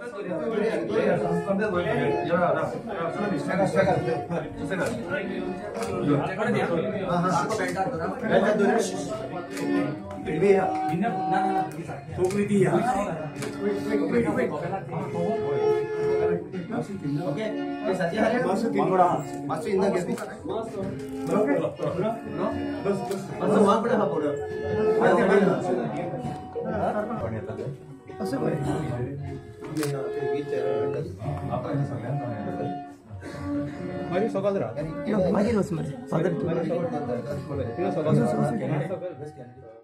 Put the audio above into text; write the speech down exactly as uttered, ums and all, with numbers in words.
Oke, saja hari masuk masuk indah gitu. Masuk वहाँ पर है पूरा. masuk. Mari सकाळ रा. मागे बस मध्ये. सादर.